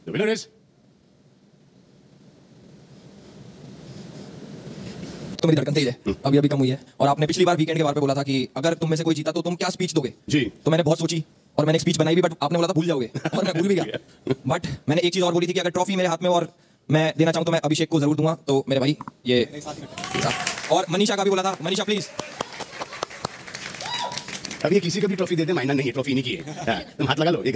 The winner is तो मेरी धड़कन तेज है, अभी अभी कम हुई है। और आपने पिछली बार वीकेंड के बारे पे बोला था कि अगर तुम में से कोई जीता तो तुम क्या स्पीच दोगे जी। तो मैंने बहुत सोची और मैंने एक स्पीच बनाई भी, बट आपने बोला था भूल जाओगे और मैं भूल भी गया। बट मैंने एक चीज और बोली थी कि अगर ट्रॉफी मेरे हाथ में और मैं देना चाहूं तो मैं अभिषेक को जरूर दूंगा। तो मेरे भाई ये और मनीषा का भी बोला था, मनीषा प्लीज। अब ये किसी को भी ट्रॉफी दे दे, मायना नहीं है, ट्रॉफी नहीं की है। तुम हाथ लगा लो, एक